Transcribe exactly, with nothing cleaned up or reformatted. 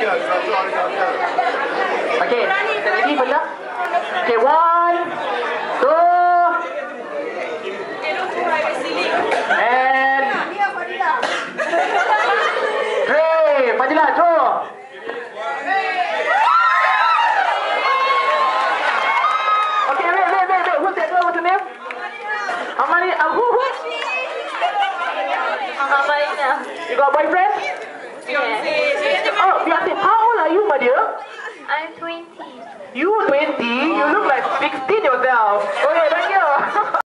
Okay, ready, Fadila? Okay, one, two, and three. Fadila, draw. Okay, wait, wait, wait, wait. Who's that girl? What's her name? Amani, uh, who, who? Amalina. You got a boyfriend? Yes. Oh, Beyonce, how old are you, my dear? I'm twenty. You twenty? You look like sixteen yourself. Okay, thank you.